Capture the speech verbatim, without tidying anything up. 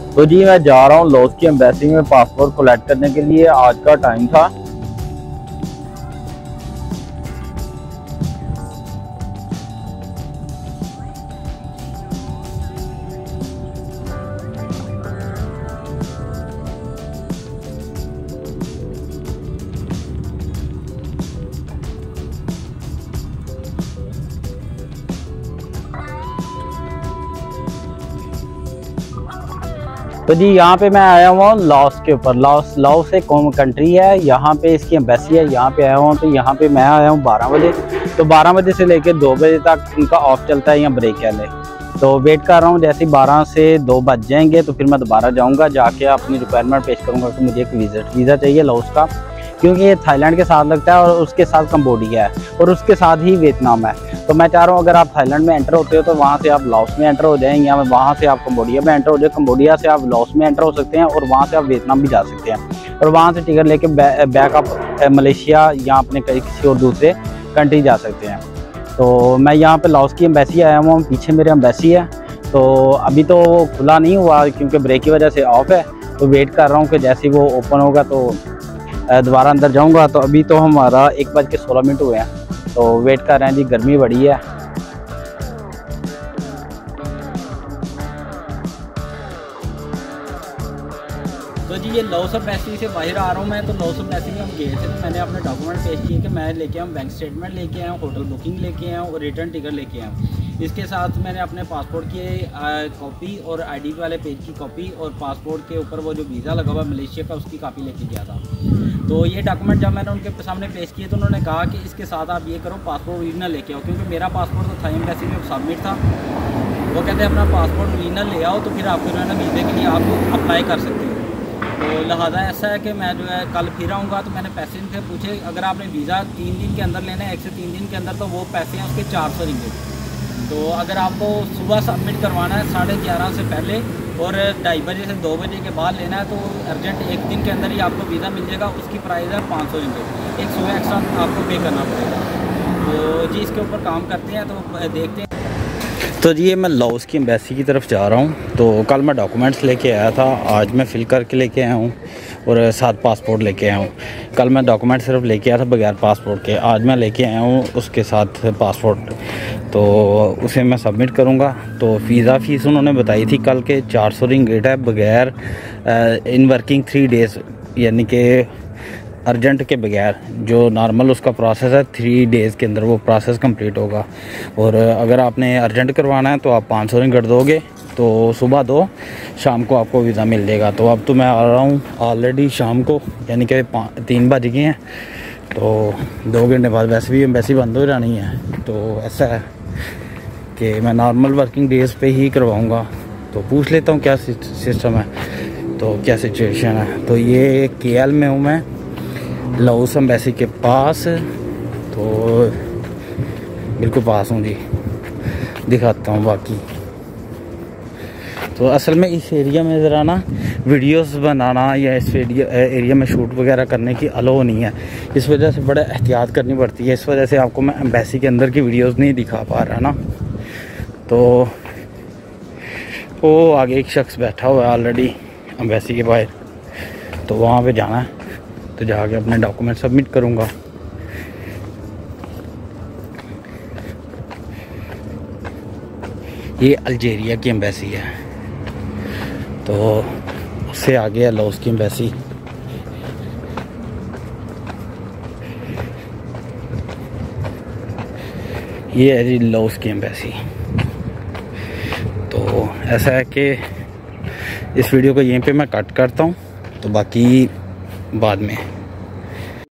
तो जी मैं जा रहा हूँ लाओस की एम्बेसी में पासपोर्ट कलेक्ट करने के लिए। आज का टाइम था। तो जी यहाँ पे मैं आया हुआ हूँ लाओस के ऊपर। लाओस लाओस एक कौम कंट्री है, यहाँ पे इसकी एम्बेसी है। यहाँ पे आया हुआ हूँ। तो यहाँ पे मैं आया हूँ बारह बजे। तो बारह बजे से लेकर दो बजे तक इनका ऑफ चलता है, यहाँ ब्रेक है। तो वेट कर रहा हूँ, जैसे बारह से दो बज जाएंगे तो फिर मैं दोबारा जाऊँगा, जाके अपनी रिक्वायरमेंट पेश करूँगा कि मुझे एक विजिट वीज़ा चाहिए लाओस का, क्योंकि ये थाईलैंड के साथ लगता है और उसके साथ कंबोडिया है और उसके साथ ही वियतनाम है। तो मैं चाह रहा हूँ अगर आप थाईलैंड में एंटर होते हो तो वहाँ से आप लाओस में एंटर हो जाएं, या वहाँ से आप कंबोडिया में एंटर हो जाए, कंबोडिया से आप लाओस में एंटर हो सकते हैं और वहाँ से आप वियतनाम भी जा सकते हैं और वहाँ से टिकट लेके बै, बैक आप मलेशिया या अपने कहीं किसी और दूसरे कंट्री जा सकते हैं। तो मैं यहाँ पर लाओस की एम्बेसी आया हुआ हूँ, पीछे मेरे एम्बेसी है। तो अभी तो खुला नहीं हुआ क्योंकि ब्रेक की वजह से ऑफ है। तो वेट कर रहा हूँ कि जैसे वो ओपन होगा तो दोबारा अंदर जाऊंगा। तो अभी तो हमारा एक बज के सोलह मिनट हुए हैं, तो वेट कर रहे हैं जी। गर्मी बड़ी है। तो जी ये लाओस एम्बेसी से बाहर आ रहा हूँ मैं। तो लाओस एम्बेसी में हम गए थे, तो मैंने अपने डॉक्यूमेंट पेश किए कि मैं लेके आऊँ बैंक स्टेटमेंट लेके आया हूँ, होटल बुकिंग लेके आया हूँ और रिटर्न टिकट लेके आया हूँ। इसके साथ मैंने अपने पासपोर्ट की कॉपी और आईडी वाले पेज की कॉपी और पासपोर्ट के ऊपर वो जो वीज़ा लगा हुआ मलेशिया का उसकी कॉपी लेके गया था। तो ये डॉक्यूमेंट जब मैंने उनके सामने पेश किए तो उन्होंने कहा कि इसके साथ आप ये करो, पासपोर्ट ओरिजिनल लेके आओ, क्योंकि मेरा पासपोर्ट तो थाई एम्बेसी में सबमिट था। वो कहते हैं अपना पासपोर्ट ओरिजिनल ले आओ तो फिर आप फिर वीज़े के लिए आप अप्लाई कर सकते हो। तो लिहाजा ऐसा है कि मैं जो है कल फिर आऊँगा। तो मैंने पैसे इनसे पूछे, अगर आपने वीज़ा तीन दिन के अंदर लेना है, एक से तीन दिन के अंदर, तो वो पैसे हैं उसके चार सौ रिंगीट। तो अगर आपको सुबह सबमिट करवाना है साढ़े ग्यारह से पहले और ढाई बजे से दो बजे के बाद लेना है तो अर्जेंट एक दिन के अंदर ही आपको वीज़ा मिल जाएगा। उसकी प्राइस है पाँच सौ रिंगीट, एक सौ एक्स्ट्रा आपको पे करना पड़ेगा। तो जी इसके ऊपर काम करते हैं, तो देखते हैं। तो जी ये मैं लाओस की एम्बेसी की तरफ जा रहा हूँ। तो कल मैं डॉक्यूमेंट्स लेके आया था, आज मैं फ़िल करके लेके आया हूँ और साथ पासपोर्ट लेके आया हूँ। कल मैं डॉक्यूमेंट सिर्फ लेके आया था बगैर पासपोर्ट के, आज मैं लेके आया हूँ उसके साथ पासपोर्ट। तो उसे मैं सबमिट करूँगा। तो वीज़ा फ़ीस उन्होंने बताई थी कल के चार सौ रिंगीट है बगैर इन वर्किंग थ्री डेज़, यानी कि अर्जेंट के बगैर। जो नॉर्मल उसका प्रोसेस है थ्री डेज़ के अंदर वो प्रोसेस कंप्लीट होगा। और अगर आपने अर्जेंट करवाना है तो आप पाँच सौ रिंगीट दोगे, तो सुबह दो, शाम को आपको वीज़ा मिल जाएगा। तो अब तो मैं आ रहा हूँ ऑलरेडी शाम को, यानी कि तीन बज गए हैं। तो दो घंटे बाद वैसे भी एम्बेसी बंद हो जानी है। तो ऐसा है कि मैं नॉर्मल वर्किंग डेज़ पे ही करवाऊँगा। तो पूछ लेता हूँ क्या सिस्टम है, तो क्या सिचुएशन है। तो ये के एल में हूँ मैं, लाओस एम्बेसी के पास। तो बिल्कुल पास हूँ जी, दिखाता हूँ बाकी। तो असल में इस एरिया में ज़रा ना वीडियोस बनाना या इस एरिया में शूट वगैरह करने की अलो नहीं है, इस वजह से बड़ा एहतियात करनी पड़ती है। इस वजह से आपको मैं एम्बेसी के अंदर की वीडियोस नहीं दिखा पा रहा ना। तो वो आगे एक शख्स बैठा हुआ है ऑलरेडी एम्बेसी के बाहर, तो वहाँ पे जाना है। तो जाके अपने डॉक्यूमेंट सबमिट करूँगा। ये अल्जीरिया की एम्बेसी है, तो उससे आगे है लाओस की एम्बेसी। ये है जी लाओस की एम्बेसी। तो ऐसा है कि इस वीडियो को यहीं पे मैं कट करता हूँ, तो बाकी बाद में।